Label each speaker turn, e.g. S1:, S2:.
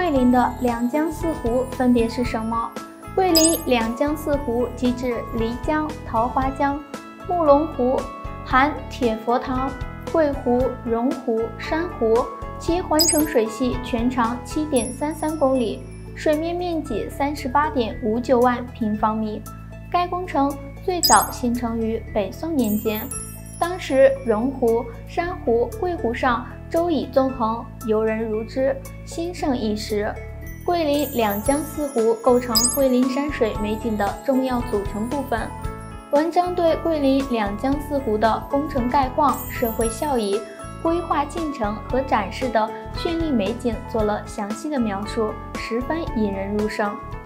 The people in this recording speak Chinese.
S1: 桂林的两江四湖分别是什么？桂林两江四湖即指漓江、桃花江、慕容湖、含铁佛堂、桂湖、榕湖、珊瑚，其环城水系全长7.33公里，水面面积38.59万平方米。该工程最早形成于北宋年间，当时榕湖、珊瑚、桂湖上洲以纵横，游人如织，兴盛一时。桂林两江四湖构成桂林山水美景的重要组成部分。文章对桂林两江四湖的工程概况、社会效益、规划进程和展示的绚丽美景做了详细的描述，十分引人入胜。